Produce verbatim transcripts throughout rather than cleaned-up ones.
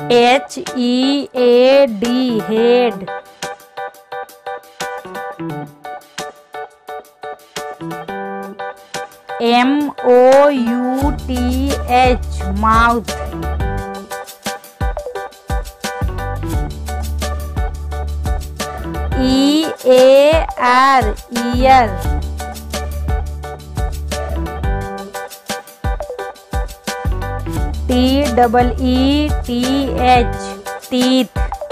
H E A D head, M O U T H mouth, E A R ear, T double E T H teeth,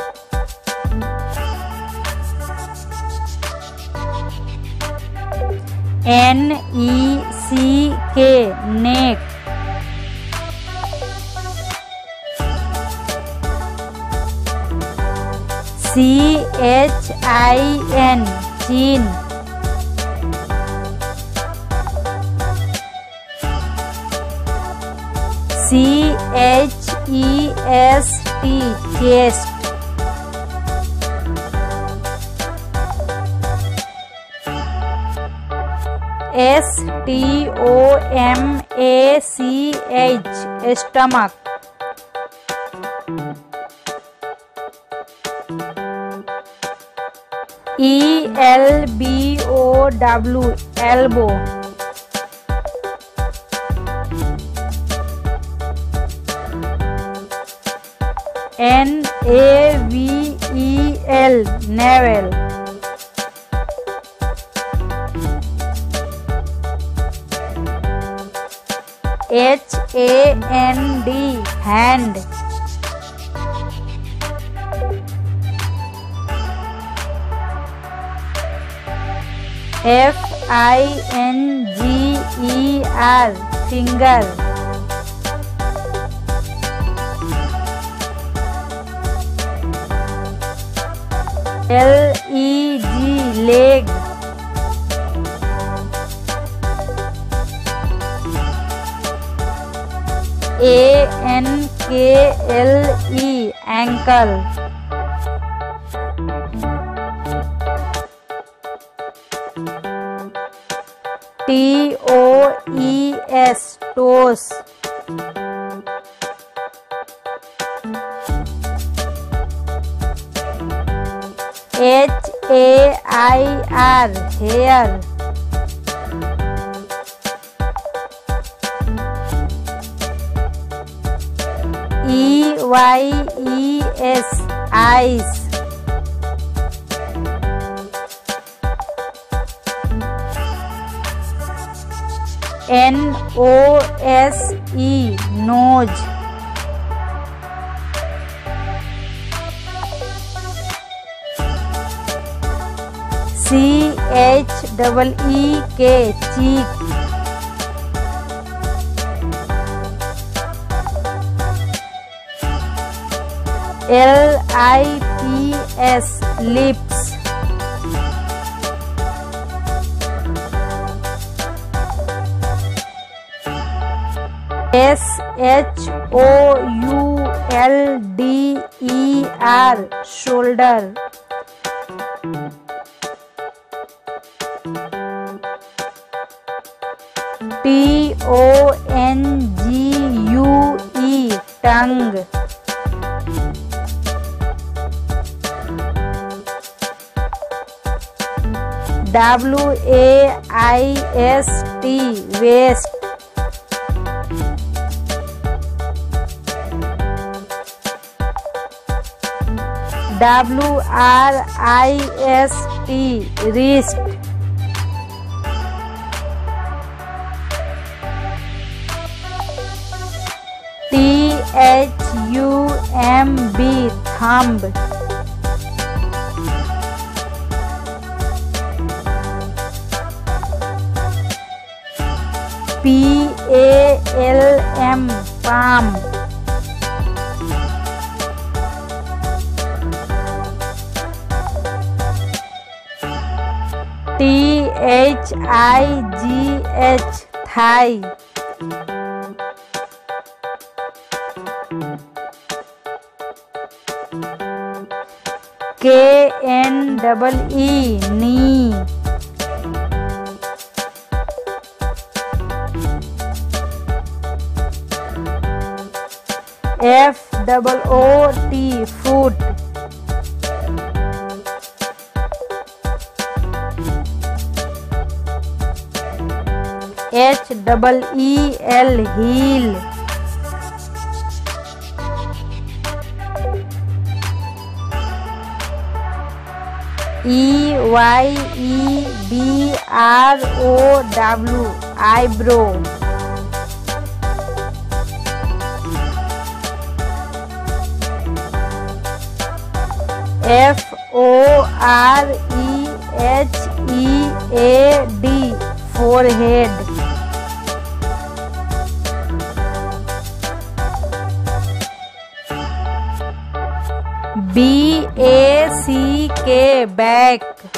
N E C K neck, C H I N chin, C H E S T chest, S T O M A C H stomach, E L B O W elbow, N A V E L navel, H A N D hand, F I N G E R finger, L E G leg, A N K L E ankle, T O E S toes, H A I R hair, E Y E S eyes, N O S E nose, C H E E K cheek, L I P S lips, S H O U L D E R shoulder, T O N G U E tongue, W A I S T waist, W R I S T wrist, T H U M B thumb, P A L M palm, T H I G H thigh, K N E E knee, F double O T foot. H double E L heel. E Y E B R O W eyebrow. F O R E H E A D forehead. B A C K back.